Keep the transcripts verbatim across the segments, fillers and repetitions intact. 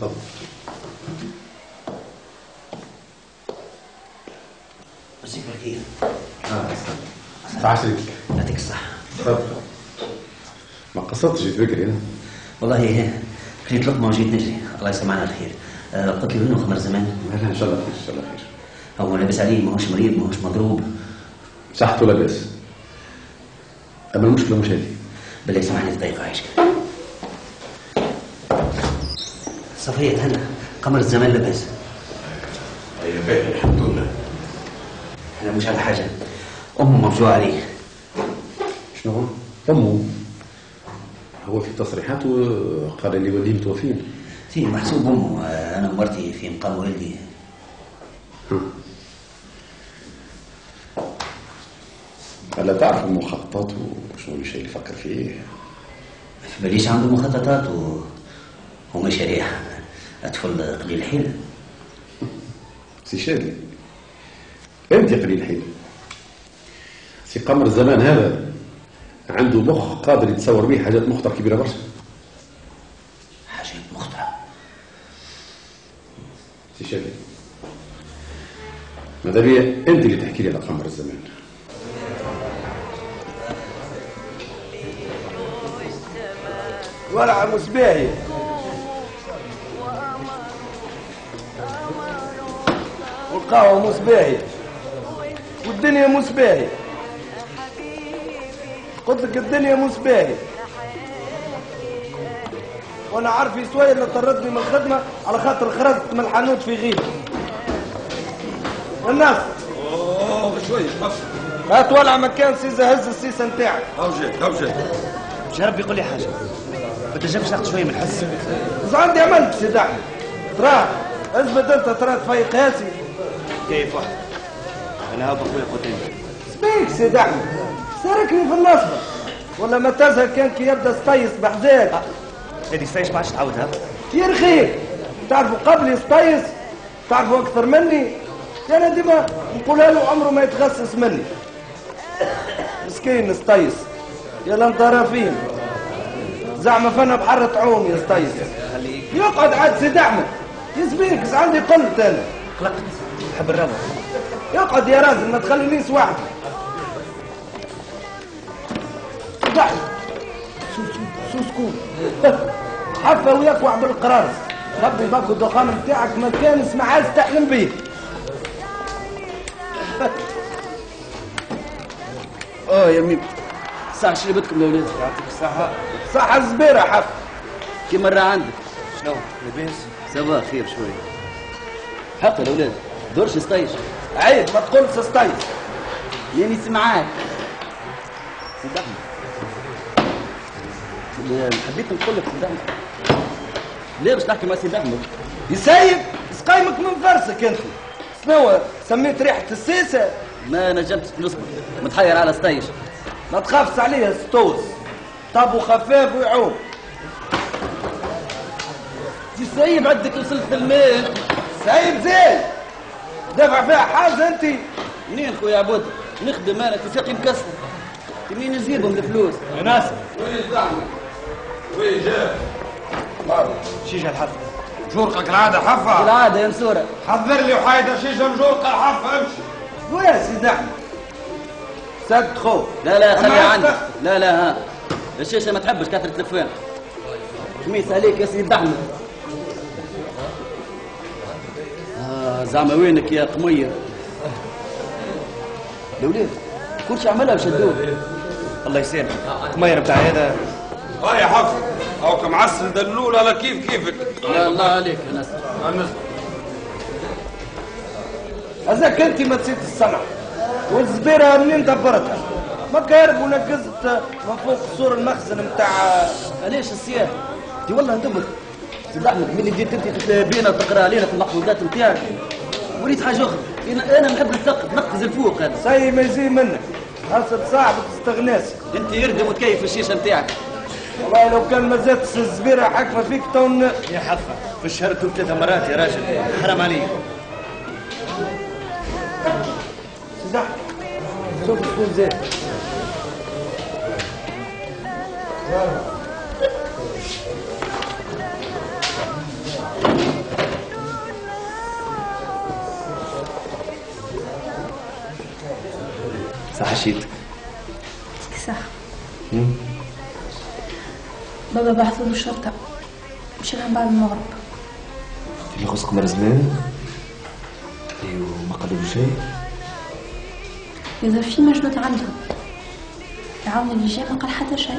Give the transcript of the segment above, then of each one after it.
تفضل. مسيك بالخير. اه استنى. تعشرك. يعطيك الصحة. تفضل. ما قصرتش جيت بكري انا. والله كليت لقمة وجيت نجري، الله يسمعنا الخير. آه قلت لي منه خبر زمان؟ لا لا ان شاء الله خير ان شاء الله خير. هو لابس عليه، ماهوش مريض، ماهوش مضروب؟ صحته لاباس. اما المشكلة مش هذه. بالله سامحني في دقيقة عايشك. صفية هنا قمر الزمان لاباس. هيا باهي الحمد لله. احنا مش على حاجة، أمه مفجوعة عليه. شنو هو؟ أمه؟ هو في تصريحاته قال لي والدي متوفين. في محسوب أمه، أنا ومرتي في مقام والدي. ألا تعرف المخططات وشنو الشيء اللي يفكر فيه؟ في باليش عنده مخططات و... ومشاريع. أطفال قليل الحيل. سي شادي أنت قليل الحيل. سي قمر الزمان هذا عنده مخ قادر يتصور به حاجات مخطرة كبيرة برشا. حاجات مخطرة؟ سي شادي ماذا بيا أنت اللي تحكي لي على قمر الزمان. ولع مسباهي والقهوة مسباهي والدنيا مسباهي. قلت لك الدنيا مسباهي، وانا عارف يسوي اللي طردني من الخدمة على خاطر خرجت من الحانوت في غيبة الناس. اوه بشويش بس هات ولع مكان سيزة هز السيسة نتاعك. هاو جيت هاو جيت. مش ربي يقول لي حاجة، ما تنجمش ناخد شوية من الحس؟ إذا عندي عملت سيد أحمد تراه اثبت أنت ترى تفيق ياسي. كيف واحد؟ أنا هابا أخويا قتيل. سبيك سيد أحمد، ساركني في النصبة ولا ما تزهق كان كي يبدا ستيس بحذاك. هذه ستيس ما عادش تعاودها. يا رخيك تعرفوا قبل ستيس، تعرفوا أكثر مني. أنا ديما نقولها له عمره ما يتغسس مني. مسكين ستيس يا لنطرى فين زعما فانا بحر تعوم يا ستيس. يقعد عاد سيد احمد يسبيك عندي قلت انا قلقت تحب الرضا. يقعد يا راجل ما تخلينيش وحدي. ضحك شو شو شو سكون حفه وياك وعب بالقراص. خبي باكو الدخان بتاعك مكان اسمه عايز تحلم بيه. اه يا ميم صح شربتكم الاولاد. يعطيك الصحة. صحة زبيرة حق كي مرة عندك. شنو لاباس؟ سافا خير شوية. حق الاولاد دورش ستيش. عيب ما تقولش ستيش. يعني سمعاك سيد احمد. حبيت نقول لك سيد احمد. ليه باش نحكي مع سيد احمد؟ يسيب سقايمك من فرسك انت. شنو سميت ريحة السيسة؟ ما نجمتش نصبر متحير على ستيش. ما تخافش عليه ستوس طابو خفاف ويعوم. تسيب عندك وصلت المال. سايب زين دافع فيها حاجة انت. منين خويا عبود نخدم انا في ساقي مكسر. منين نجيبهم الفلوس؟ يا ناصر وين زعمك؟ وين جاب؟ شي جا الحفل؟ جورقك العادة حفة؟ العادة يا مسورة. حضر لي وحايدة شيشة مجورقة الحفة امشي. ويا سيدي احمد سد خو. لا لا خليها عندك. لا لا ها الشيشة ما تحبش كثرة الفان. خميس عليك يا سيد احمد. آه زعما وينك يا قمية؟ الأولاد كلشي عملها وشدوه. الله يسامحك قمير بتاع هذا. اه يا حفة او كمعسل دلول على كيف كيفك. لا الله عليك يا ناس. هذاك انت ما نسيت الصنعة والزبيرة منين دبرتها؟ ما كارب ونقزت من فوق سور المخزن نتاع. علاش السياح؟ دي والله ندمك سيد احمد ملي بديت انت تتابينا وتقرا علينا في المحفوظات نتاعك وليت حاجه اخرى. انا نحب نثقف نقفز الفوق هذا. سي ما يزي منك حسب صاحب تستغناش. انت يردم وتكيف في الشيشه نتاعك. والله لو كان ما زادتش الزبيرة حكمة فيك تون. يا حفة في الشهر ثلاث مرات يا راجل حرام عليك. سيد احمد شوف شكون زين. صح حشيتك. صح. بابا بعثوا له الشرطة مشي لهم بعد المغرب. اللي خص قمر زمان؟ ايوا ما قالوا له شيء؟ يظهر في مجنون عندهم. العون اللي جا ما قال حتى شيء.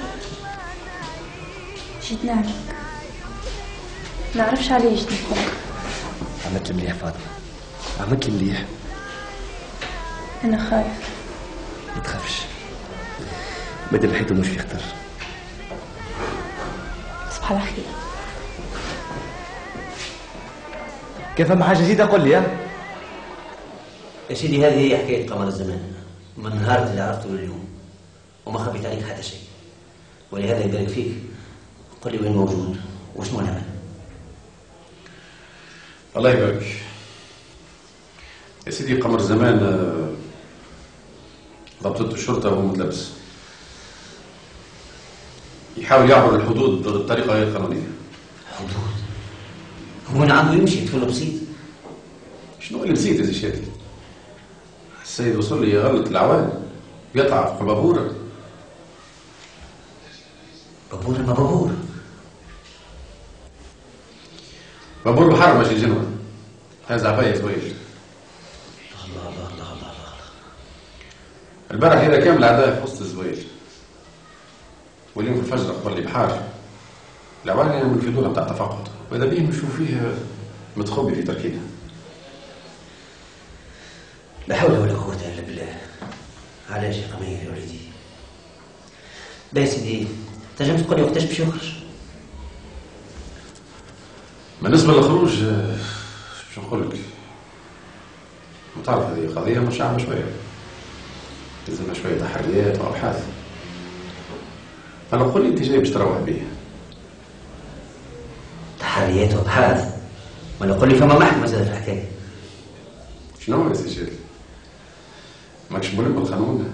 جيت نعلك. ما نعرفش علاش جيت نقولك. عملت مليح فاطمة، عملت مليح. أنا خايف. ما تخافش، مادام الحيطة مش في خطر. صباح الخير. كيف فما حاجة جديدة قول لي يا يا سيدي. هذه هي حكاية قمر الزمان من نهار اللي عرفته لليوم، وما خبيت عليك حتى شيء، ولهذا يبارك فيك قل لي وين موجود وشنو نعمل. الله يبارك يا سيدي. قمر زمان ضبطت الشرطة وهو متلبس يحاول يعبر الحدود بطريقة غير قانونية. حدود؟ هو من عنده يمشي يدخل بسيط. شنو اللي بسيط يا سي شادي؟ السيد وصل لي يغلط العوام يطلع في بابورة. بابورة ما بابور بابور بحر ماشي جنوة. هذا عباية زويل. الله الله الله الله الله. البارح إذا كامل الأعداء في وسط الزويل، واليوم في الفجر قبل لي بحار العوالي من في دولة بتاع تفاقد، وإذا بيه نشوف فيه متخبي في تركينا. لا حول ولا قوة إلا بالله. علاش يا قمير يا وليدي؟ باهي سيدي، تنجم تقول لي وقتاش باش يخرج؟ بالنسبة للخروج باش نقول لك، تعرف هذه قضية مش عامة شوية، لازمها شوية تحريات وأبحاث. أنا قول لي أنت جاي باش تروح بيه. تحريات وأبحاث؟ ولا قول لي فما محكمة زاد في الحكاية. شنو يا سي شادي؟ ماكش ملم بالقانون؟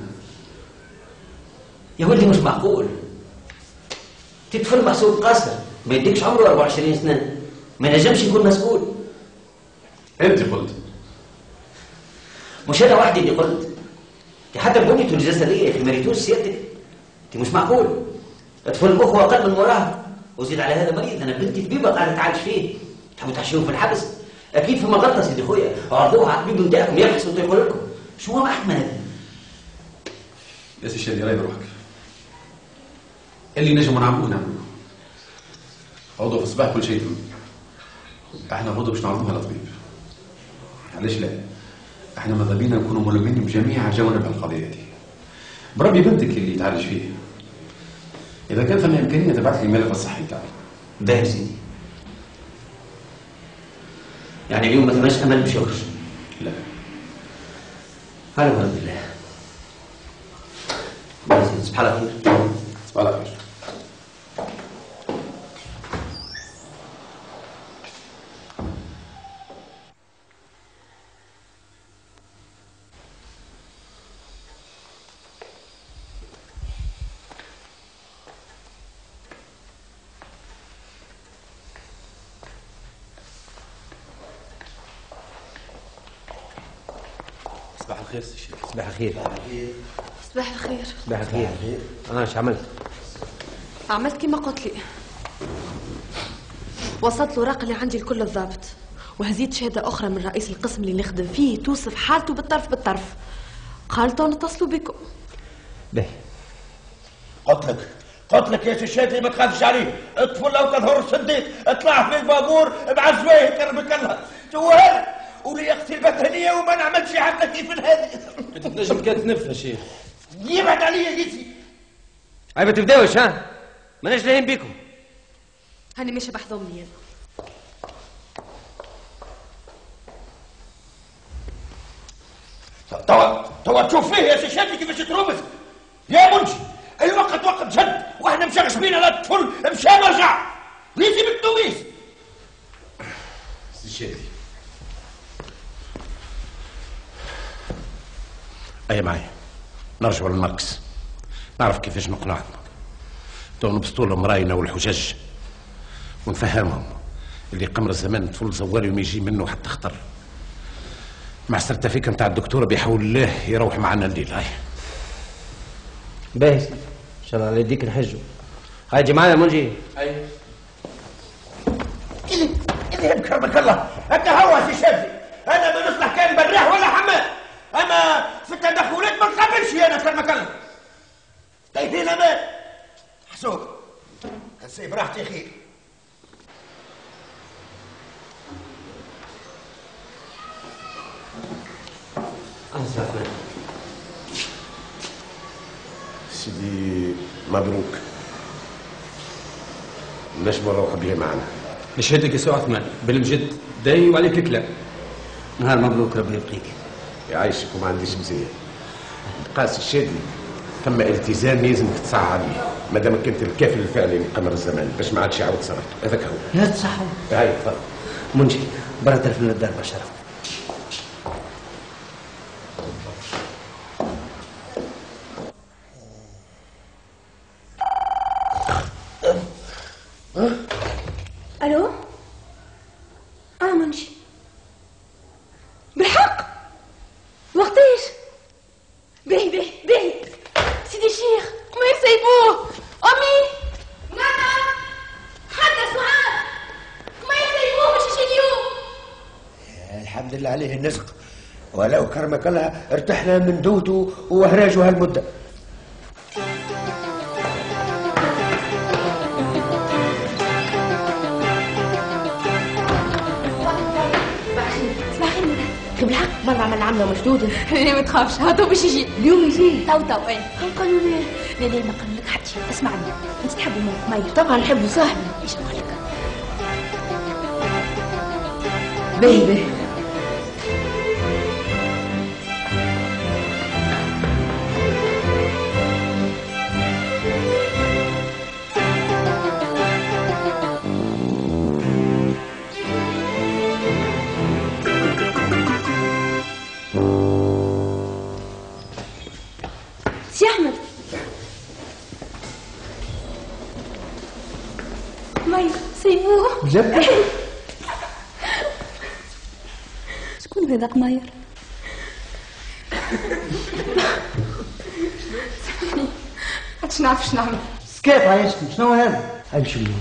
يا ولدي مش معقول. طفل محسوب قاصر ما يديكش عمره أربعة وعشرين سنة، ما نجمش يكون مسؤول. أنت قلت. مش أنا وحدي اللي قلت، حتى بنيته الجسدية يا أخي ما ريتوش سيادتك. أنت مش معقول. طفل مخه أقل من مراهق، وزيد على هذا مريض. أنا بنتي طبيبة قاعدة تعالج فيه، تحبوا تحشيوه في الحبس؟ أكيد فما غلطة سيدي خويا، عرضوها على الطبيب نتاعكم يفحص ويقول لكم. شو هو محكمة هذا؟ يا سي شادي راي بروحك. اللي نجموا نعملوه نعملوه. غدوة في الصباح كل شيء تم. احنا غدوة باش نعرضوها للطبيب. علاش لا؟ احنا ماذا بينا نكونوا ملمين بجميع جوانب القضية دي. بربي بنتك اللي تعالج فيه. إذا كان فما إمكانية تبعث لي الملف الصحي تاعك. باهي سيدي. يعني اليوم ما ثماش أمل باش يخرج؟ لا. على برد الله. باهي سيدي، صباح الخير. صباح الخير. صباح الخير سي شيخ. صباح الخير. صباح الخير. صباح الخير. أنا ايش عملت؟ عملت كما قلت لي. وصلت له رقم اللي عندي لكل الضابط، وهزيت شهادة أخرى من رئيس القسم اللي نخدم فيه توصف حالته بالطرف بالطرف. قال تو نتصلوا بكم. باهي. قلت لك قلت لك يا شادي ما تخافش عليه. الطفل لو تظهر سديت اطلع في البابور مع زوايه كربك الله. هو هذا ولياقتي البدنيه وما نعملش عمله كيف هذه. انت تنجم كان تنف يا شيخ. يبعد عليا جيتي. هاي ما تبداوش ها؟ ماناش لاهين بيكم. هاني ماشي بحضني انا. توا توا تشوف فيه يا سي شادي كيفاش ترومس. يا منجي الوقت وقت جد واحنا مشغش بينا لا الطفل مشى رجع. ليزي بالتويس. سي شادي. أي معي نرجعوا للمركز نعرف كيفاش نقنعهم. تو نبسطوا لهم راينا والحجج ونفهمهم اللي قمر الزمان طفل زوالي وما يجي منه حتى خطر. مع السرتفيكه نتاع الدكتوره بحول الله يروح معنا الليل. هاي باهي ان شاء الله على يديك نحجوا. هاي جي معايا منجي. اي اللي بكرمك الله انت هو سي شافي، انا ما نصلح كان بريح ولا حمام، اما في التدخلات ما نقبلش انا كرمك الله. طيبين امان حسوب هسيب راحتي خير. سيدي مبروك، نجم نروح به معنا. نشهدك يا سي عثمان بالمجد داي وعليك الكلام. نهار مبروك ربي يبقيك. يعيشك وما عنديش مزيه. قاسي الشادي ثم التزام لازمك تصح عليه ما دامك انت الكافل الفعلي لقمر الزمان باش ما عادش يعاود صراحته، هذاك هو. يا تصح. هاي تفضل. منجي برا تلفن الدار بشرف. الو اه منجي بالحق وقتاش؟ باهي باهي باهي سيدي الشيخ ما يسيبوه. امي نعم حتى سعاد ما يسيبوه باش يجي اليوم. الحمد لله عليه النزق، ولو كرمك الله ارتحنا من دوته وهراجه هالمده. بالحق مرة عمل عملة مشدودة. لا ما تخافش هاتو باش يجي اليوم يجي تو تو. ايه قالوا لي لا لا ما قالوا لك حتى شيء. اسمعني انت تحبوا ماير؟ طبعا نحبوا صاحبي. ايش نقول لك؟ باهي باهي سي احمد. ماير سيبوه بجد؟ شكون هذاك ماير؟ عادش نعرف شنو نعمل. سكيت عايشتي شنو هذا؟ امشي مني.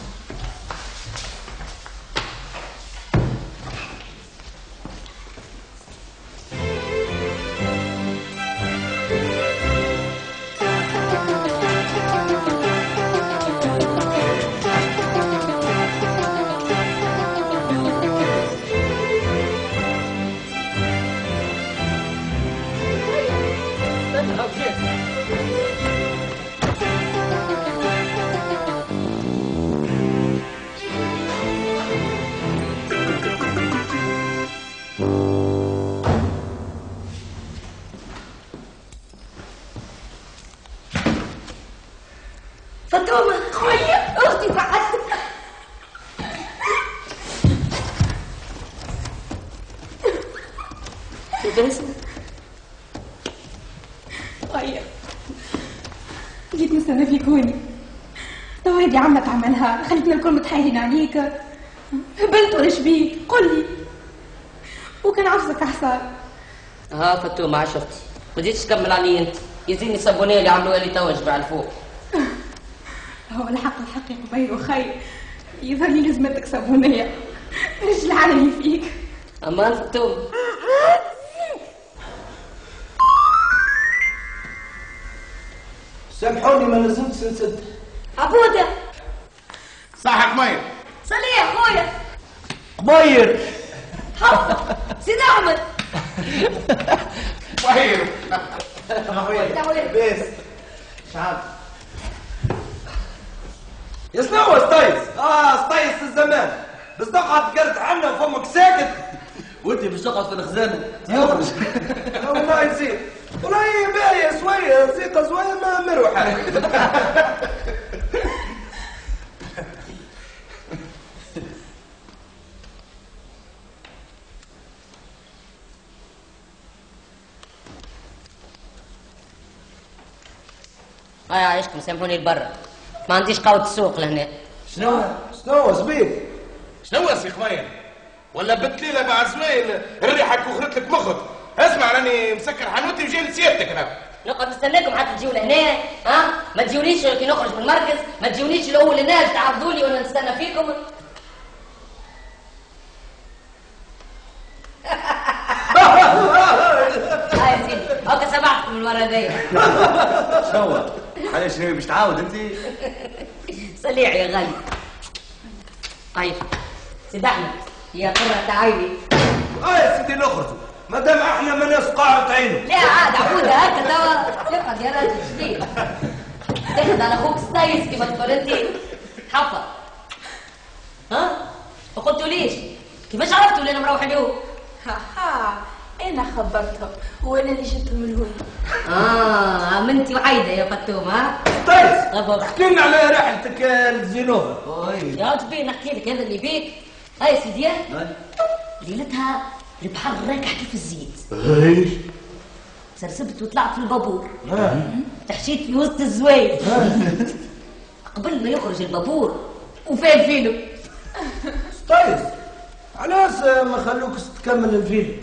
فاطمة خويا اختي سعاد. لباس خويا جيت نستنى فيك هوني. تو هادي عمك عملها خلتنا الكل متحايلين عليك. هبلت ولا شبيك قل لي وكان عفسك حصار. ها فاطمة عشفتي ما تزيدش تكمل علي انت. يزيني الصابونيه اللي عملوها لي توا جبع الفوق. هو الحق الحق يا قبيل وخير يظهر لي لازمتك صابونيه رجل علي فيك. امان فاطمة سامحوني ما لازمتش نسد. عبودة صح قمير. صلي يا خويا قمير. حفظ سيدي احمد قمير. بس شعب يا شنو ستايس؟ اه ستايس الزمان بس تقعد تقرد عنا وفمك ساكت وانت باش تقعد في الخزانه يخرج. والله يزيد والله باهية شوية زيقة شوية ما مروحة. هاي عايشكم سامحوني لبرا ما عنديش قوة السوق لهنا. شنو شنو زبيب؟ شنو يا سي قمير؟ ولا بنت ليلة مع زوين الريحة كخرت لك مخك. اسمع راني مسكر حانوتي وجاي لسيادتك انا. نقعد نستناكم حتى تجيو لهنا. ها ما تجيونيش كي نخرج من المركز، ما تجيونيش الاول الناس تعرضوا لي وانا نستنى فيكم. ها يا سيدي هاكا سمعتكم المره ذي. شو علاش باش تعاود انت؟ صليع يا غالي. طيب سيدي احمد يا قرة عيني. اه يا سيدي نخرجوا ما دام احنا ما ناس قاعد عينه. لا عاد عبوده هكا توا اقعد يا راجل جديد. تاخذ على اخوك ستايس كيما تقول انت. حفا ها ما قلتوليش كيفاش عرفتوا اللي انا مروح اليوم؟ ها ها انا خبرتهم وانا اللي جبتهم لهون. اه امنتي وحيده يا فتوم. ها طيب احكي لنا على رحلتك لزينوفا. يا ودي نحكي لك هذا اللي بيك. هاي يا سيدي ليلتها البحر راكح كيف الزيت. ايش؟ سرسبت وطلعت في البابور. تحشيت في وسط الزوايد. قبل ما يخرج البابور وفين فيلم. طيب علاش ما خلوكش تكمل الفيلم؟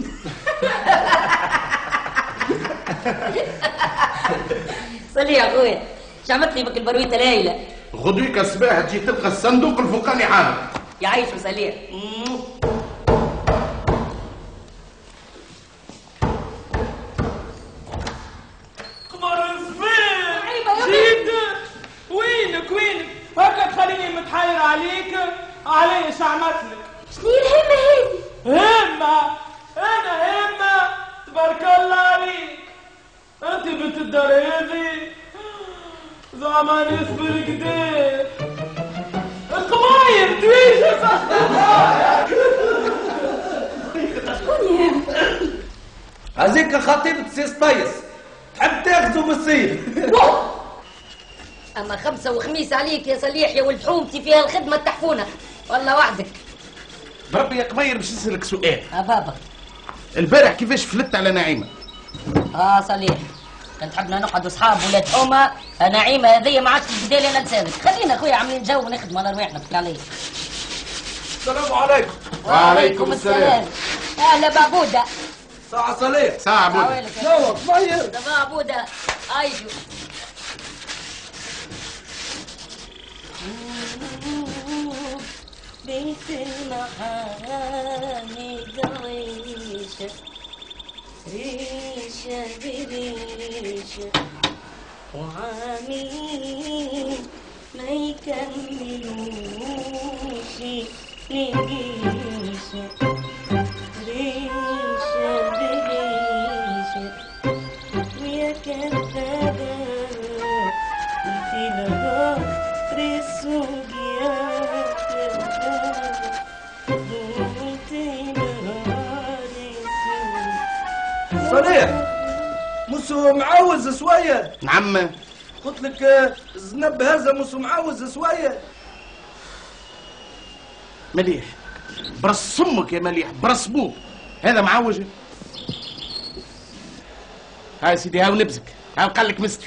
صلي يا اخويا شعمت لي بك البرويته ليلى. غدويك الصباح تجي تلقى الصندوق الفوقاني عامل. يعيش وسليع. قمر صبيح جيد. وينك وينك هكا تخليني متحير عليك. علي شعمتلك. شنو الهمة هذه؟ همة انا همة تبارك الله عليك. انت بنت الدار هذه زعما نصبر كده. القماير تويش شكون يا هذيك خطيبة سي سطيس تحب تاخذوا بالصيف. اما خمسه وخميس عليك يا صليح يا ولد حومتي فيها الخدمه تحفونه والله وحدك. بربي يا قمير باش نسألك سؤال. اه بابا البارح كيفاش فلت على نعيمة؟ اه صليح كنت حبنا نقعدوا اصحاب ولاد حومه. نعيمه هذيا ما عادش بدالي انا نسالك. خلينا اخويا عاملين جو ونخدموا على رواحنا فك عليك. السلام عليكم. وعليكم السلام. اهلا بعبوده. ساعة صليح. ساعة عبودة. شو قمير؟ سلام عبوده. عايشوا. بيت المحاني ريشة ريشة بريشة وعامين ما يكملوش نقيشة ريشة بريشة ويا كذابة في الغار السوق يا صليح موسو معوز شوية. نعم قلت لك الزنب هذا موسو معوز شوية. مليح برص امك يا مليح برص بوك هذا معوج. هاي سيدي هاو نبزك هاو قال لك مستوي.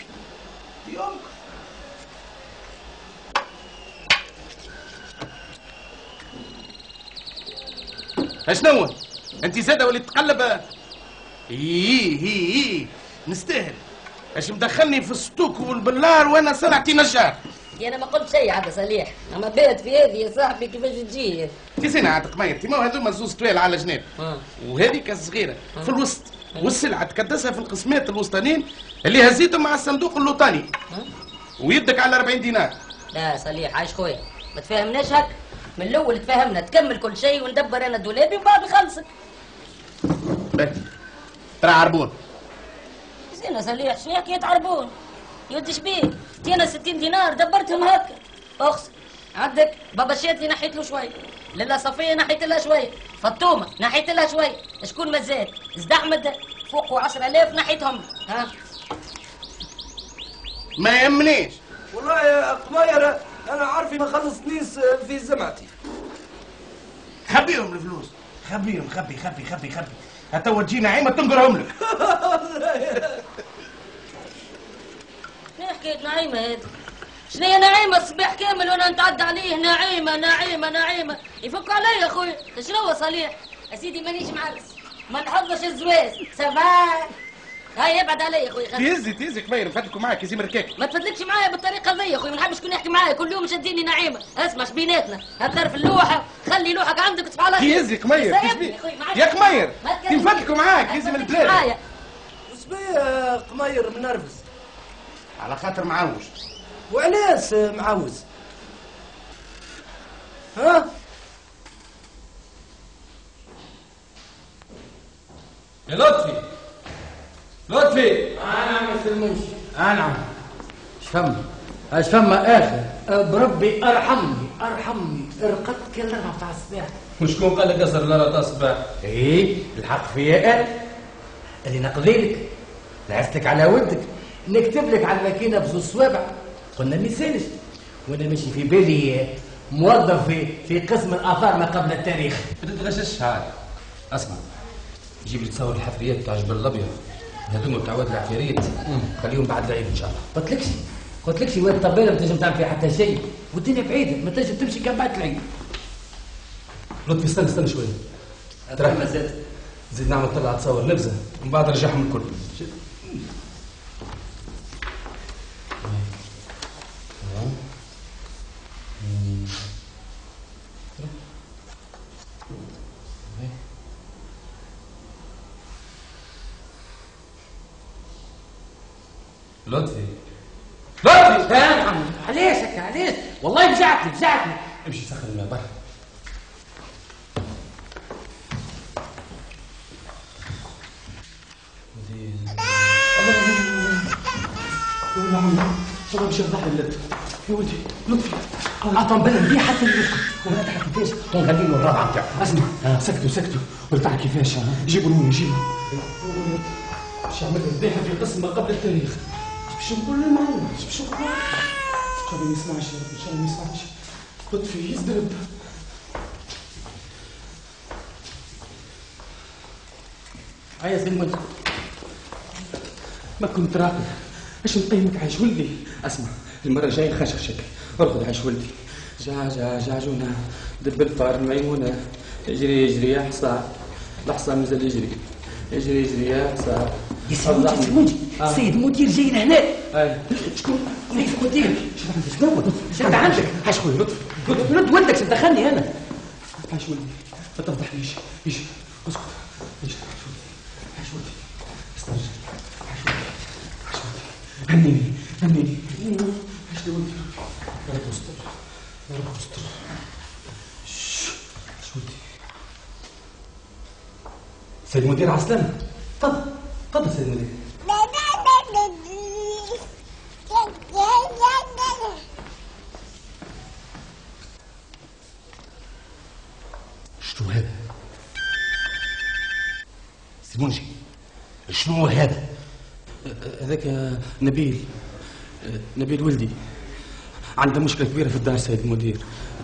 اشنو انت زاده وليت تقلب؟ ايه ايه ايه نستاهل. اش مدخلني في السطوك والبلار وانا سلعتي نجار. انا ما قلت شيء عاد صليح اما بيت في هذه يا صاحبي كيفاش تجي. تي سنة عاد قميرتي ما هذوما زوز طويل على جناب وهذيك الصغيره في الوسط والسلعه تكدسها في القسمات الوسطانيين اللي هزيتهم مع الصندوق اللوطاني ويدك على أربعين دينار. لا صليح عايش خويا ما تفهمناش هك من الاول. تفهمنا تكمل كل شيء وندبر انا دولابي ومن بعد نخلصك. باهي ترى عربون. زين صليح شنو حكايه عربون؟ يوديش بيه تي انا ستين دينار دبرتهم هكا. اقسم عندك بابا شادلي نحيت له شوي. لالا صفيه نحيت لها شوي. فطومه نحيت لها شوي. شكون مازال؟ زد احمد فوق عشرة آلاف نحيتهم. ها ما يهمنيش والله يا قمير انا عارفي ما خلصنيش في زمعتي. خبيهم الفلوس خبيهم خبي خبي خبي خبي هتوا تجي نعيمه تنقرهم لك. شنو حكايه نعيمه هذه؟ شنو هي نعيمه الصباح كامل وانا نتعدى عليه نعيمه نعيمه نعيمه يفك علي اخويا. شنو هو صليح؟ يا سيدي مانيش معرس ما نحضرش الزواز سباك. هاي ابعد علي يا اخوي. تهزي تهزي كبير نفدلكوا معاك يا زي مركاك. ما تفدلكش معايا بالطريقه ذي يا اخوي، ما نحبش يكون يحكي معايا كل يوم شديني نعيمه. اسمع شبيناتنا هتعرف اللوحه، خلي لوحك عندك تصبح على خير. تهزي كمير يا كمير نفدلكوا معاك يا زي من البلاد. وسبيه قمير منرفز على خاطر معوج. وعلاش معوز؟ ها؟ يا لطفي لطفي انا ما سلموش. انا اش فما؟ اش فما اخر؟ بربي ارحمني ارحمني رقدت كل ربع تاع الصباح. وشكون قال لك قصر لا تاع الصباح؟ ايه الحق فيا انا اللي نقضي لك نعستك على ودك نكتب لك على الماكينه بزوج صوابع. قلنا ما يسالش وانا ماشي في بالي موظف في في قسم الاثار ما قبل التاريخ. ما تتغشش هاي. اسمع جيب لي تصور الحفريات تاع جبل الابيض هذوما بتاع واد العفاريت خليهم بعد العيد ان شاء الله. قلت لكش قلت لكش واد طبيله ما تنجم تعمل فيها حتى شيء والدنيا بعيده ما تنجم تمشي كان بعد العيد. لطفي استنى استنى شويه. ترى زاد زيد نعمل طلعه تصور نبذه ومن بعد رجعهم الكل. لطفي لطفي نعم علاش هكا علاش؟ والله فجعتني فجعتني. امشي سخن الماء برا. يا عمي والله باش يفضح لي يا ولدي لطفي عطهم بالنا مليح حتى يسكت ولا تحكي كيفاش تنغني له الرابعه نتاعو. اسمع سكتوا سكتوا قلت كيفاش جيبوا لهم جيبوا باش يعمل فضيحه في قسم ما قبل التاريخ. باش نقول له معلومه باش نقول له ان شاء الله ما يسمعش يا رب ان شاء الله ما يسمعش. لطفي يزدرب. هيا سيدي المنتج ما كنت راقد باش نقيمك عايش ولدي. اسمع المره الجايه نخشخشك ارقد عايش ولدي. جا جا جاجونا دب الفار الميمونه اجري اجري يا حصان الحصان مازال يجري اجري اجري يا حصان. يا سيدي سيدي السيد المدير جاي لهنا. شكون؟ السيد المدير. شنو شنو عندك؟ عايش خويا لطفي رد ولدك تدخلني انا. عايش ولدي ما تفضحنيش. يجي اسكت يجي عايش ولدي استنى عايش ولدي عايش ولدي هنيني هنيني عايش لي ولدي يا رب استر يا رب استر. عايش ولدي. سيد المدير عسلامة تفضل تفضل سيد المدير. شنو هذا؟ سيمونجي شنو هذا؟ هذاك نبيل نبيل ولدي عنده مشكلة كبيرة في الدار سيد المدير.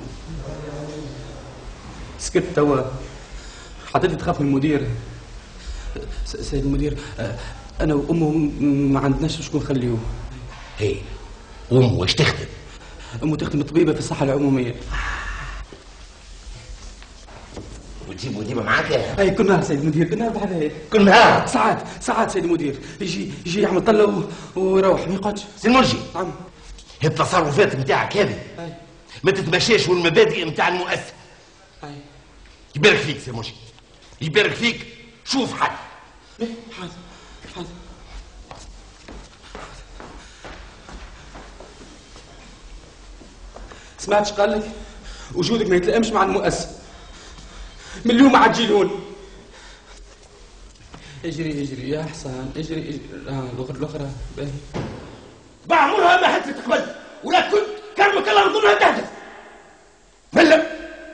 سكت توا حطيت تخاف من المدير. سيد المدير أنا وأمه ما عندناش شكون نخليوه. هي أمه واش تخدم؟ أمه تخدم طبيبة في الصحة العمومية. وتجيبوا ديما معاك؟ اي كل نهار سيد المدير كل نهار بحال كل نهار ساعات ساعات سيد المدير يجي يجي يعمل طله ويروح ما يقعدش. سي المرجي نعم التصرفات نتاعك هذه ما تتمشاش والمبادئ نتاع المؤسسه. اي يبارك فيك سي المرجي يبارك فيك. شوف حل. ايه حاضر حاضر. سمعتش قال لك وجودك ما يتلائمش مع المؤسسه. من اليوم عجلون. اجري اجري يا حسان اجري اجري. اه الاخرى الاخرى باهي. بعمرها ما حدثت قبل ولا كنت كرمك الله نظنها تحدث. ملا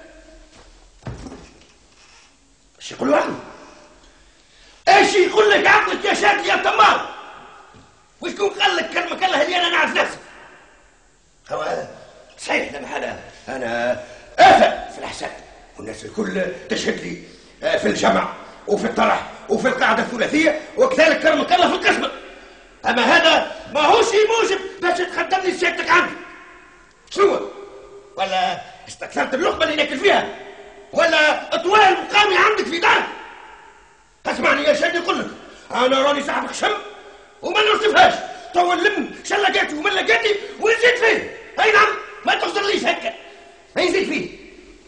ايش يقولوا عني؟ ايش يقول لك عقلك يا شادي يا تمار؟ وشكون قال لك كرمك الله اللي انا نعرف نفسي؟ هو صحيح انا بحال انا افا في الحساب والناس الكل تشهد لي في الجمع وفي الطرح وفي القاعده الثلاثيه وكذلك كرمك الله في القسمه. اما هذا ما هو شيء موجب باش تقدمني سيادتك عندي. شنو؟ ولا استكثرت اللقمه اللي ناكل فيها؟ ولا اطوال مقامي عندك في دارك؟ اسمعني يا شادي نقول لك انا راني صاحب خشم وما نوصفهاش. تو نلم شل لقيتي ومن لقيتي ونزيد فيه. اي نعم، ما تخسرليش هكا، ما يزيد فيه.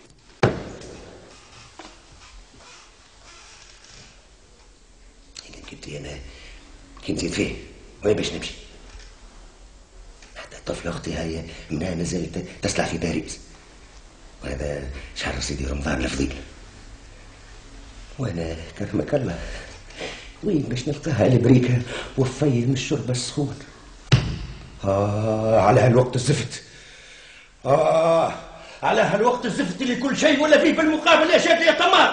قلت لي انا كي نزيد فيه وين باش نمشي؟ حتى الطفله اختي هاي منها مازالت تسلع في باريس، وهذا شهر سيدي رمضان الفضيل، وانا كرمك الله وين باش نلقاها البريكه وفي من الشرب السخون؟ اه على هالوقت الزفت، اه على هالوقت الزفت اللي كل شيء ولا فيه بالمقابل يا شادي يا تمار.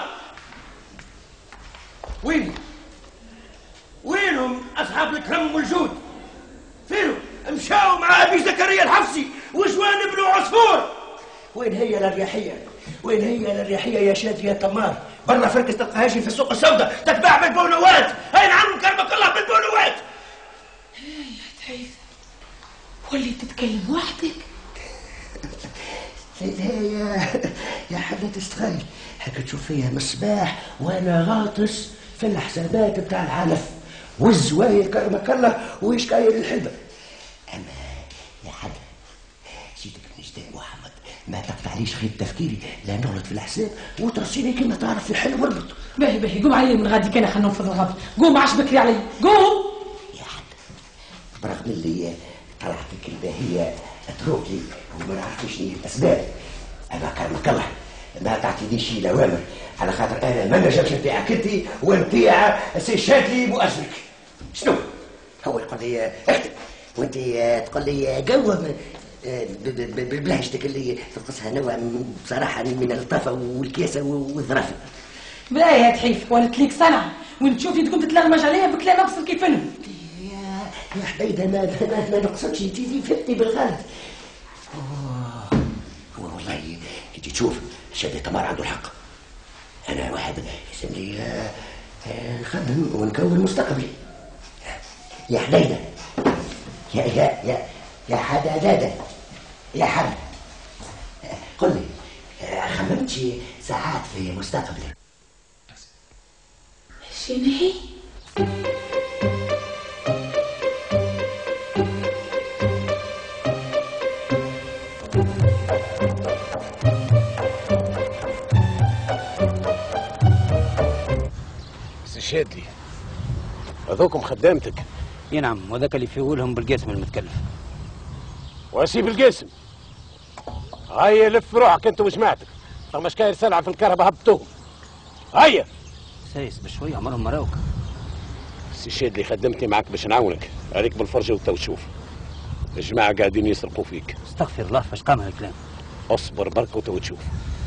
وين وينهم اصحاب الكرم والجود؟ فينهم؟ مشاو مع ابي زكريا الحفصي وجوان بن عصفور. وين هي الاريحيه؟ وين هي الاريحيه يا شادي يا تمار؟ برا فرقة تلقاهاش في السوق السوداء تتباع بالبونوات. هاي نعم كرمك الله بالبونوات. يا تعيس ولي تتكلم وحدك؟ لا يا يا حدة تستغل هكا تشوف فيها مصباح وانا غاطس في الحسابات بتاع العلف والزوايا كرمك الله ويشكاير الحلبة. اما يا حدا سيدك نجدان محمد ما تقطعليش خيط تفكيري لا نغلط في الحساب وترسيني كما تعرف في الحل والبط. باهي باهي قوم علي من غادي كان خلنا نفض الغد. قوم عاش بكري علي قوم يا حدا. برغم اللي طلعتك الباهية تروك لي وما نعرفش شنو الاسباب، اما كرمك الله ما تعطينيش الاوامر على خاطر انا ما نجمش نطيعك انت ونطيع سي شادلي مؤازرك. شنو هو يقول لي اكتب وانت تقول لي قوم بلهجتك اللي تنقصها نوع بصراحه من اللطافه والكياسه والظرافه. باهي يا تحيف ولت ليك صنعه وين تشوفي تقوم تتلغمج عليها بكلام ابسط كيفنهم. يا يا حبيبه ما ما, ما نقصدش انت فهمتني بالغلط. هو والله كي تشوف شادي تمار عنده الحق. انا واحد يسمى لي نخدم ونكون مستقبلي. يا حديده يا يا يا يا حدادة يا حد قل لي خممت شي ساعات في مستقبلك؟ شنو سي شادلي هذوكم خدامتك؟ اي نعم، وذاك اللي فيه لهم بالقاسم المتكلف. واسيب القاسم هيا لف روحك انت وجماعتك، فما شكاير سلعه في الكهرباء هبطوهم. هيا سايس بشويه عمرهم ما راوك. سي شادلي خدمتني معك باش نعاونك، عليك بالفرجه وتو تشوف الجماعه قاعدين يسرقوا فيك. استغفر الله فاش قام هالكلام. اصبر برك وتو تشوف.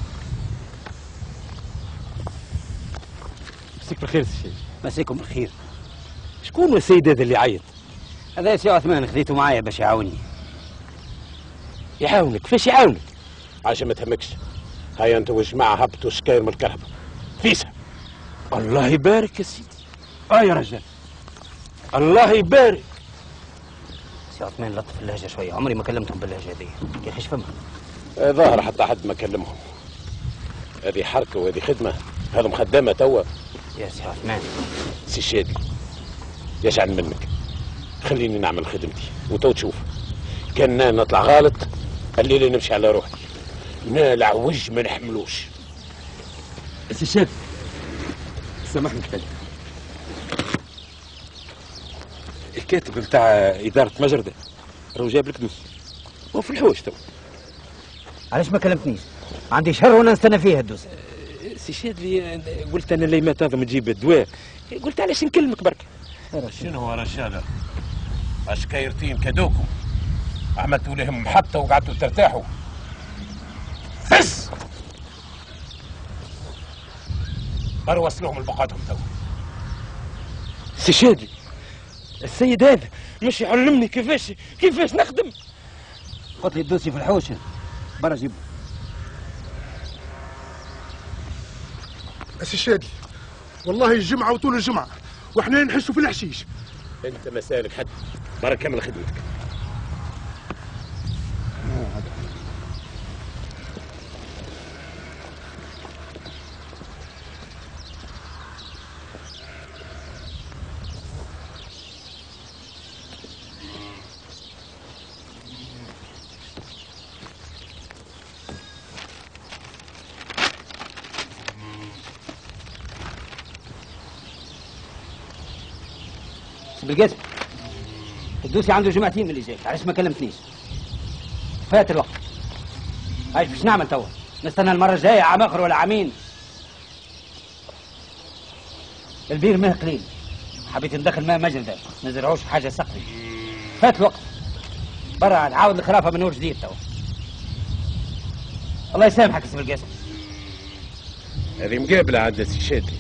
مسيك بالخير سي شادلي. مساكم بالخير. شكون السيد هذا اللي عيط؟ هذا سي عثمان خذيته معايا باش يعاوني. يعاونك؟ كيفاش يعاونك؟ عشان ما تهمكش. هيا انت والجماعه هبطوا شكاير من الكهرباء. فيسها. الله يبارك يا سيدي. اه يا رجال. الله يبارك. سي عثمان لطف اللهجه شويه، عمري ما كلمتهم باللهجه هذه، يا اخي فهمها. ظاهر حتى حد ما كلمهم. هذه حركه وهذه خدمه، هذا خدامه توا. يا سي عثمان. سي شادي يشعل منك، خليني نعمل خدمتي وتو تشوف. كان نطلع غلط الليله نمشي على روحي، نالع وجه ما نحملوش. سي شادي سامحني كلمة. الكاتب بتاع إدارة مجردة راهو جاب لك دوس هو في الحوش تو. علاش ما كلمتنيش؟ عندي شهر وانا نستنى فيها الدوس. سي شادلي قلت انا اللي ما تنظم تجيب الدواء، قلت علاش نكلمك برك. شنو يا رجاله؟ اشكايرتين كادوكم عملتوا لهم محطه وقعدتوا ترتاحوا. بس اروس لهم لبقاتهم تو. سي شادلي السيد هذا مش يعلمني كيفاش كيفاش نخدم. قلت لي الدوسي في الحوش برا جيبه. سي شادلي والله الجمعة وطول الجمعة واحنا نحسوا في الحشيش. انت مسالك حد برا كمل خدمتك. بالقسم الدوسي عنده جمعتين من اللي جاي، علاش ما كلمتنيش؟ فات الوقت. هاي باش نعمل توا؟ نستنى المره الجايه عام اخر ولا عامين؟ البير ماء قليل، حبيت ندخل ماء مجردة، ما نزرعوش حاجه سقفي. فات الوقت. برا نعاود الخرافه من نور جديد توا. الله يسامحك اسم القاسم. هذه مقابله عاد سي شادي.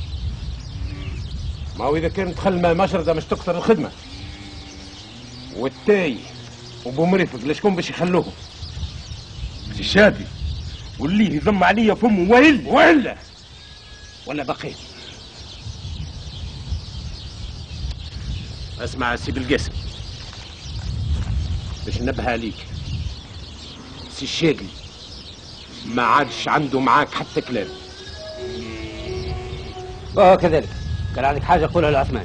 ما هو اذا كان دخل ماء مجرده مش تكثر الخدمه. والتاي وبو مريفق لشكون باش يخلوهم؟ سي شادي واللي يضم عليا فمه ويل ولا ولا بقيت. اسمع سي بالقاسم باش ننبه عليك، سي الشاقي ما عادش عنده معاك حتى كلام. اه كذلك، كان عندك حاجه قولها لعثمان.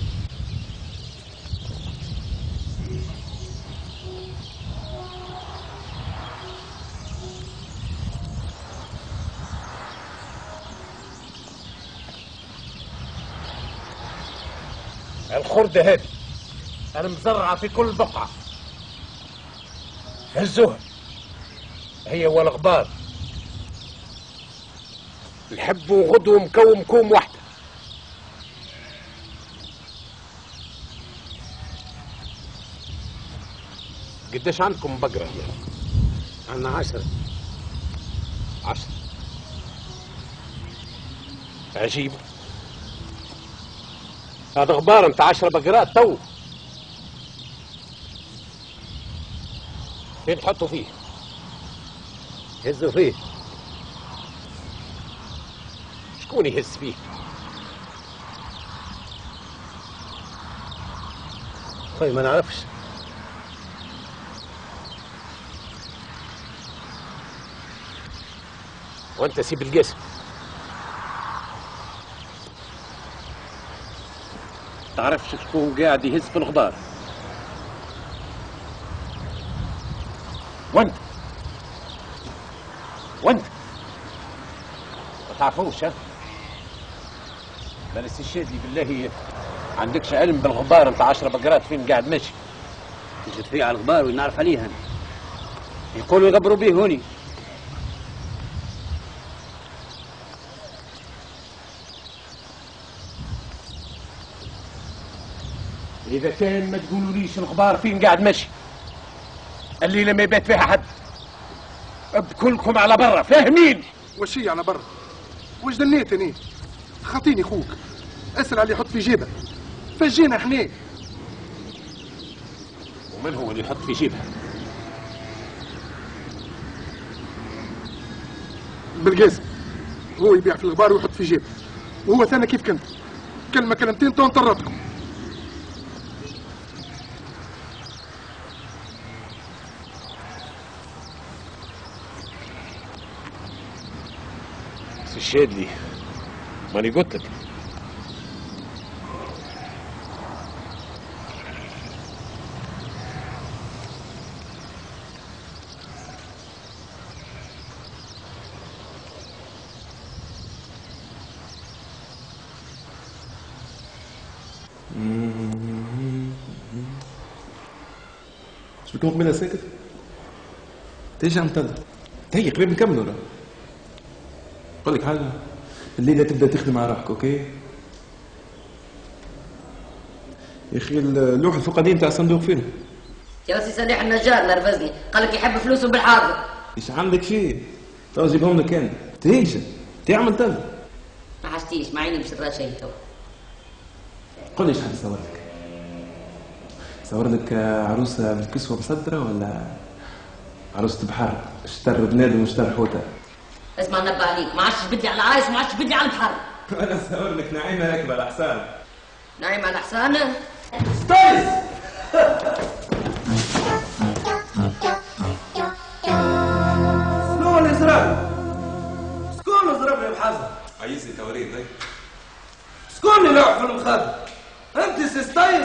الخردة هذه أنا مزرعة في كل بقعة، هزوها هي والغبار، الحب وغدو مكوم كوم واحدة. قديش عندكم بقرة هنا؟ عندنا عشرة. عشرة عجيب، هذا غبار انت عشرة بقرات تو. فين تحطوا فيه؟ هزوا فيه. شكون يهز فيه؟ خوي ما نعرفش. وانت سيب القسم. تعرفش شكون قاعد يهز في الغبار؟ وانت وانت ما تعرفوش ها؟ بس الشادي بالله عندكش علم بالغبار انت عشرة بقرات فين قاعد ماشي؟ جيت فيه على الغبار وين نعرف عليه انا. يقولوا يغبروا به هوني. إذا كان ما تقولوليش الغبار فين قاعد ماشي، الليلة ما يبات فيها حد، بكلكم على برا، فاهمين؟ وش هي على برا؟ وش دنيت هني؟ خاطيني خوك، اسأل على اللي يحط في جيبه، فجينا احنا. ومن هو اللي يحط في جيبه؟ بالقاسم، هو يبيع في الغبار ويحط في جيبه، وهو ثاني كيف كنت، كلمة كلمتين تو انطردكم. الشادلي ماني قلت لك شو بكون قبيلة ساكت؟ تيجي عم تلا هي قريب نكمل ولا؟ قول لك حاجة، الليلة تبدأ تخدم على روحك، أوكي؟ يا أخي اللوح الفقدي نتاع الصندوق فين؟ يا سي صالح النجار نرفزني، قال لك يحب فلوسه بالحاضر. إيش عندك فيه؟ تو جيبهم لك أنا، تيجي تعمل تلا. ما حشتيش مع عيني مش ترى شيء تو. قول لي إيش حد يصور لك؟ صور لك عروسة بالكسوة مصدرة ولا عروسة بحر اشتر بنادم واشتر حوتة؟ اسمع نبه عليك، ما عادش تبدلي على عايش وما عادش تبدلي على البحر. انا صور لك نعيمة راكبة على حصان. نعيمة على حصان؟ ستايس! شنو اللي زرب؟ شكون اللي زربني بحزن؟ عايزني توريد هيك؟ شكون اللي لوح في المخدر؟ انت سي ستايس؟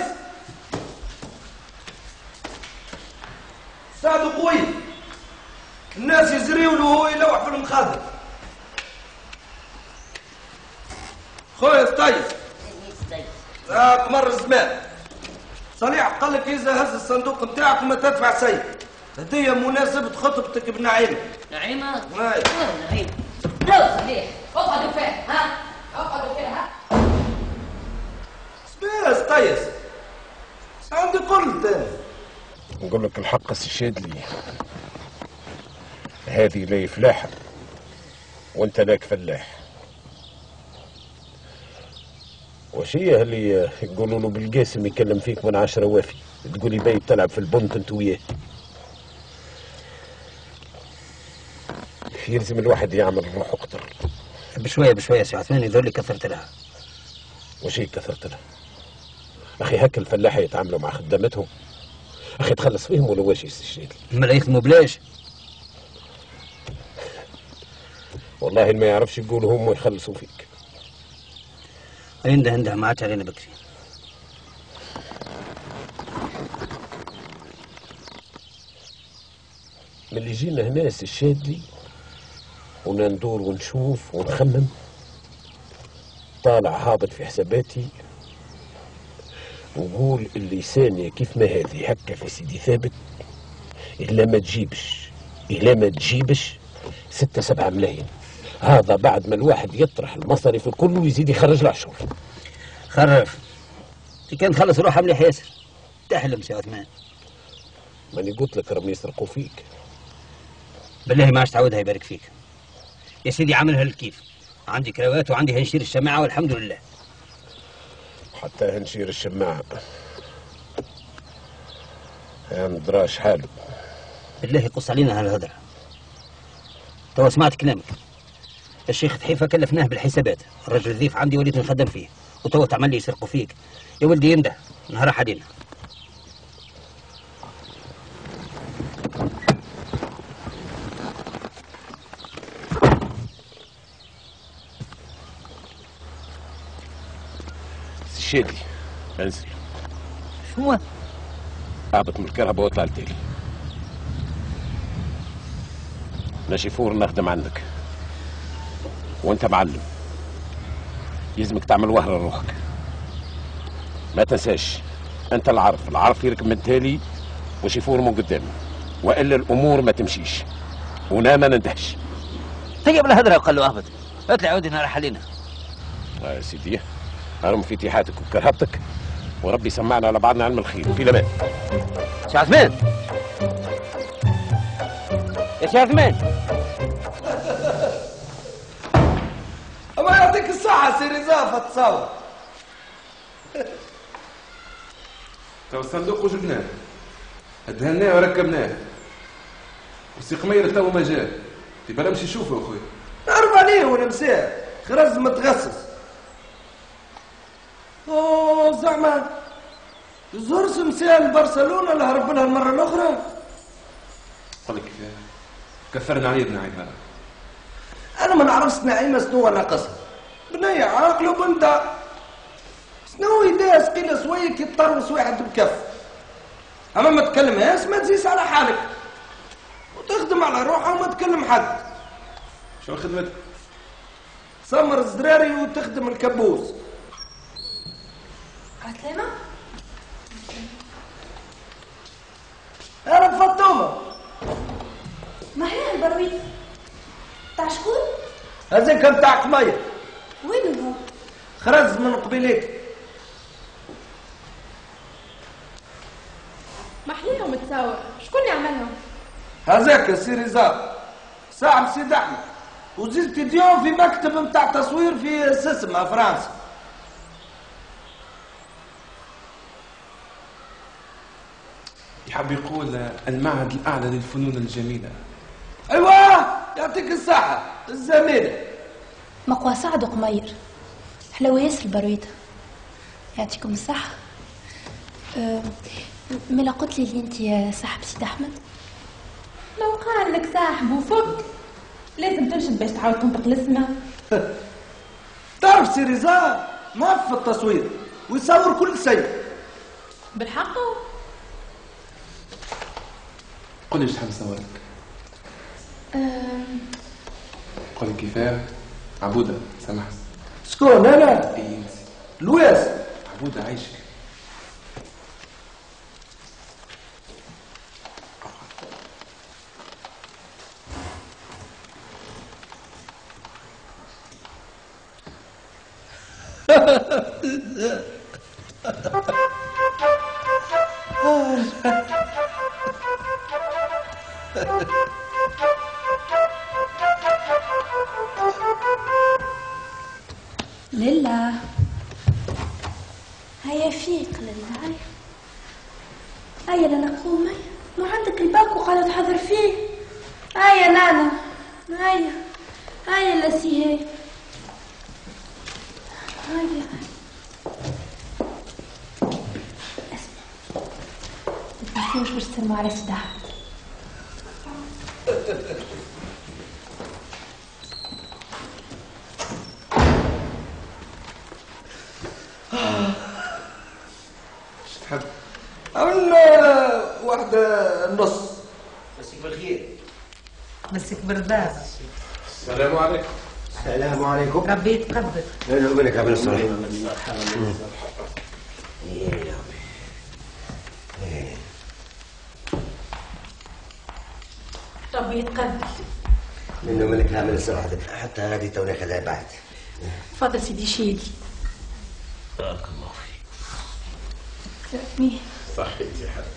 ساعدوا قوي، الناس يجريوا له وهو يلوح في المخدر. خويا ستايس راك مر الزمان، صليح قال لك اذا هز الصندوق نتاعك ما تدفع سيء. هديه مناسبه خطبتك بنعيمه. نعيمه؟ اي نعيمه. لا صحيح اقعدوا فيها ها اقعدوا فيها. سبيس قيس عندي قلت انا. نقول لك الحق سي الشادلي، هذه لي فلاحه وانت لاك فلاح. وش هي اللي يقولوا له بالقاسم يكلم فيك من عشرة وافي، تقولي باي تلعب في البنك انت وياه. يلزم الواحد يعمل روحه اكتر. بشويه بشويه سي عثمان، يظهر لي كثرت لها. وش هي كثرت لها؟ اخي هكا الفلاحه يتعاملوا مع خدامتهم، اخي تخلص فيهم ولا واش الشيء؟ ما يخدموا بلاش. والله ما يعرفش يقولوا هم ويخلصوا فيك. عنده عنده ما عادش علينا بكري. من اللي جينا هنا الشادلي وندور ونشوف ونخمم، طالع هابط في حساباتي وقول اللي ثانية كيف ما هذه هكا في سيدي ثابت إلا ما تجيبش إلا ما تجيبش ستة سبعة ملايين. هذا بعد ما الواحد يطرح المصاريف الكل ويزيد يخرج العشور. خرف كان تخلص روحها مليح ياسر. تحلم سي عثمان. ماني قلت لك راهم يسرقوا فيك. بالله ما عادش تعودها يبارك فيك يا سيدي. عاملها الكيف، عندي كراوات وعندي هنشير الشماعة والحمد لله. حتى هنشير الشماعة يا مدراش حاله. بالله يقص علينا هالهدرة. توا سمعت كلامك. الشيخ تحيفة كلفناه بالحسابات، الرجل الذيف عندي وليت نخدم فيه، وتوا تعمل لي يسرقوا فيك. يا ولدي ينده نهار حدينا. الشادلي انزل. شنو؟ اهبط من الكهرباء واطلع لتالي. انا شيفور نخدم عندك وانت معلم، يلزمك تعمل وهرة لروحك. ما تنساش انت العرف، العرف يركب من تالي وشيفور من قدامي، والا الامور ما تمشيش ونا ما نندهش. طيب الهدرة قال له اهبط اطلع عودي نهار حلينا. اه يا سيدي ارم فتيحاتك وكرهبتك وربي سمعنا على بعضنا علم الخير. في الامان. سي عثمان يا سي عثمان. الله يعطيك الصحة سي رزافة تصور. تو الصندوق وجبناه ادهناه وركبناه وسي قمير تو ما جاء. تبى نمشي نشوفه يا خويا. نعرف عليه وانا مساه خرز متغسس. اوه زعما زرس مساه لبرشلونة اللي هرب لها المرة الأخرى. قال لك كثرنا عيدنا عيدها. أنا ما نعرفش نعيمة شنو ناقصها. بنية عاقل وبنتها. شنو يداس قيل سويك يتطرس واحد بكف. أما ما تكلمهاش ما تزيس على حالك. وتخدم على روحها وما تكلم حد. شو خدمتك؟ سمر الزراري وتخدم الكبوس. عسلامة؟ أنا فطومة. ما هي البرويت؟ تاع شكون؟ هذاك نتاع قمير. وين هو؟ خرز من قبيلك. ما حليهم متساوى، شكون يعملهم؟ هذاك سي رزاق صاحب سيد أحمد، وزيد ديون في مكتب نتاع تصوير في سسمة فرنسا. يحب يقول المعهد الأعلى للفنون الجميلة. أيوة يعطيك الصحة الزميلة. مقوى سعد وقمير حلوة ياسر البرويدة. يعطيكم الصحة. أه ملا قلت لي اللي انت يا صاحب سيد أحمد؟ لو قال لك صاحب وفك لازم تنشد باش تعاود تنطق الاسم. تعرف سي رزاق ما في التصوير ويصور كل شيء. بالحق؟ قل لي ايش تحب نصورك؟ أه... قل لي كيفاه؟ عبودة سامح. شكون انا؟ اي انت. لويس. عبودة عايشك. لله هيا فيك لله هيا هيا لنقوم هيا ما عندك الباكو قالت حضر فيه هيا نانا هيا هيا لسيهي هيا اسمع متنسيوش باش تسلموا على سداح تحب عملنا واحدة نص مسك بالخير. مسك بالرضا. السلام عليكم. السلام عليكم. ربي يتقبل. لا نقول لك قبل الصلاة. ربي يتقبل. منه ملك عامل الصراحة حتى هذه توني خليها بعد. تفضل سيدي شيلي. بارك الله فيك. مين؟ صحيت يا حبيبي.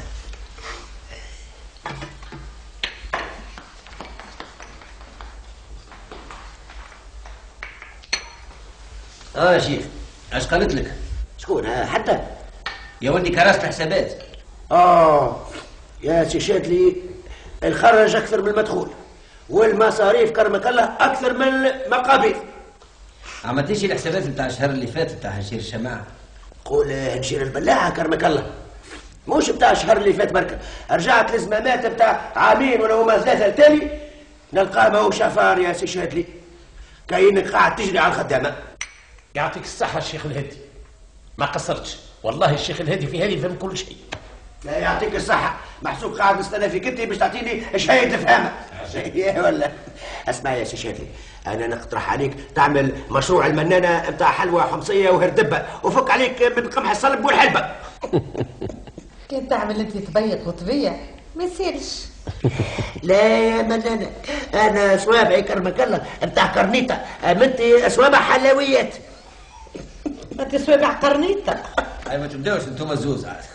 اه يا شيخ اش قالت لك؟ شكون ها حتى؟ يا ولدي كراسة الحسابات. اه يا سي شادلي الخرج اكثر من المدخول والمصاريف كرمك الله اكثر من المقابيض. عملتيش الحسابات نتاع الشهر اللي فات نتاع هشير الشماعة؟ قول هنشير البلاعة كرمك الله مش بتاع الشهر اللي فات بركة. رجعت لزمامات بتاع عامين ولا هما ثلاثة التالي نلقاه ماهو شفار يا سي شادلي كاينك قاعد تجري على الخدامة. يعطيك الصحة الشيخ الهادي ما قصرتش والله الشيخ الهادي في هذه يفهم كل شيء. لا يعطيك الصحة محسوب قاعد نستنى فيك انت باش تعطيني شهادة فهمة. يا ولا اسمع يا سي شادلي انا نقترح عليك تعمل مشروع المنانة بتاع حلوى حمصية وهردبة وفك عليك من قمح الصلب والحلبة. كي تعمل انت تبيض وتبيع ما يصيرش. لا يا منانة انا صوابعي كرمك الله بتاع كرنيطة امنتي صوابع حلويات. انت صوابع قرنيطة. هاي ما تبداوش انتم الزوز عاد.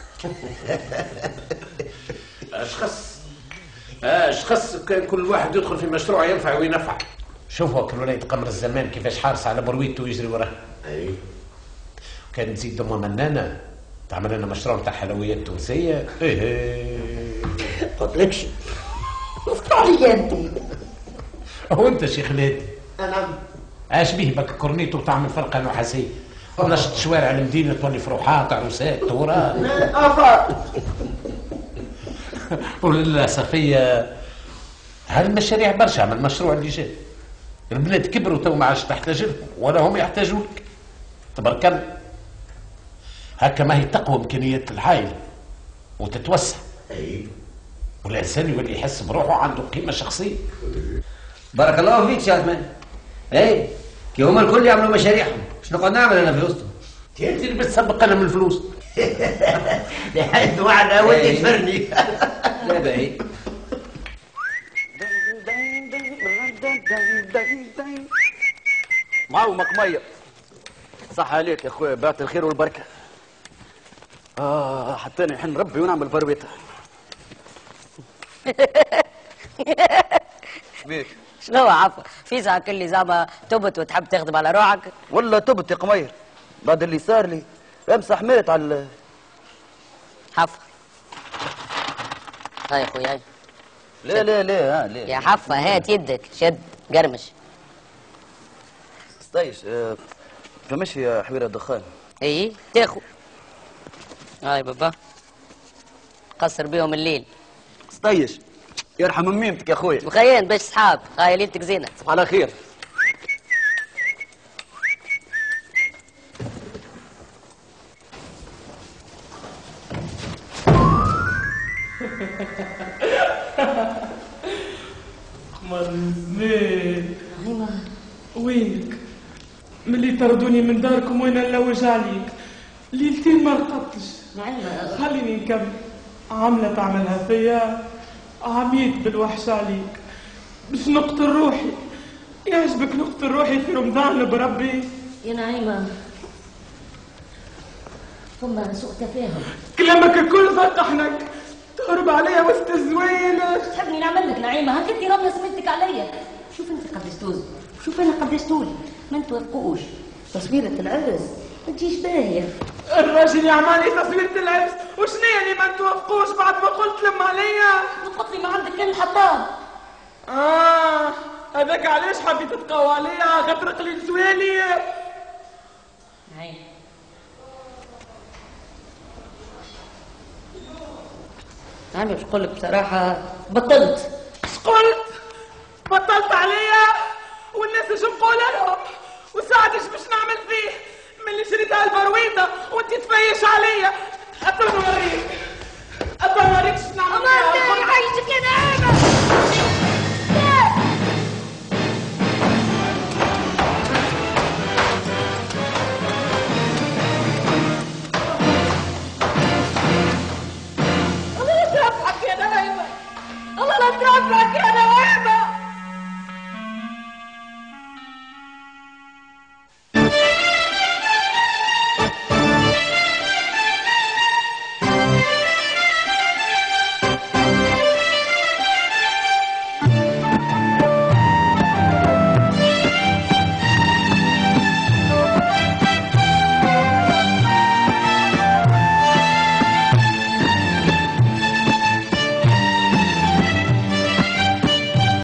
اش خص اش خص كان كل واحد يدخل في مشروع ينفع وينفع. شوفوا كل ولاية قمر الزمان كيفاش حارس على برويته ويجري وراه. اي كان تزيد ام منانة تعمل لنا مشروع تاع حلويات تونسية. ايه قلت لكش افتح لي انت. هو انت شيخ الهادي نعم اش بيه بك كورنيتو تعمل فرقة نحاسية ونشط شوارع المدينة تولي فروحات عروسات تورات. افا ولله صفية هالمشاريع برشا من المشروع اللي جاي. البلاد كبروا تو ما عادش تحتاج لهم ولا هم يحتاجوك. تبارك الله هكا ما هي تقوى امكانيات العائلة وتتوسع. اي والانسان يولي يحس بروحه عنده قيمة شخصية. بارك الله فيك يا عثمان. اي كي هما الكل يعملوا مشاريعهم شنو نقعد نعمل انا في وسطهم؟ انت اللي بتسبق انا من الفلوس. لحد وعنا ودي تفرني. لا باهي معلمك مية. صح عليك يا اخويا بعت الخير والبركة. اه حتى نحن نربي ونعمل فرويتها. شبيك؟ شنو عفوا في ساعة كل زعما تبت وتحب تخدم على روحك؟ والله تبت يا قمير بعد اللي صار لي امسح ميت على حفا هاي خويا هاي. لا لا لا ها لا يا حفا هات يدك شد قرمش. ستايش آه فمش يا حويرة الدخان. اي تاخو هاي بابا قصر بيهم الليل. ستايش يرحم ميمتك يا اخويا. مخيان باش صحاب هاي ليلتك زينة. صباح على خير. قمر زمان وينك؟ ملي طردوني من داركم وين نلوج عليك ليلتين ما رقدتش. خليني نكمل. عاملة تعملها فيا عميت بالوحش عليك باش نقتل روحي. يعجبك نقتل روحي في رمضان بربي؟ يا نعيمة ثم سوء تفاهم. كلامك الكل فقحنك، تهرب عليا وسط الزوين. تحبني نعمل لك نعيمه؟ هكا انت ربنا سميتك عليا. شوف انت قداش توزن، شوف انا قداش طولي، ما توافقوش. تصويرة العرس ما تجيش باهيه. الراجل يعمل لي تصويرة العرس، وشنيا اللي ما توافقوش بعد ما قلت لهم عليا؟ تقول لي ما عندك كان الحطاب. اه هذاك علاش حبيت تقوى عليا غترق لي لسوالي. هاي أنا باش نقول لك بصراحة بطلت. اش قلت؟ بطلت عليا؟ والناس اش نقول لهم؟ وساعة اش باش نعمل فيه؟ ملي شريتها البرويضة وانت تفيش عليا. أبا نوريك أبا نوريك اش نعمل فيها. الله يعيشك يا ناس.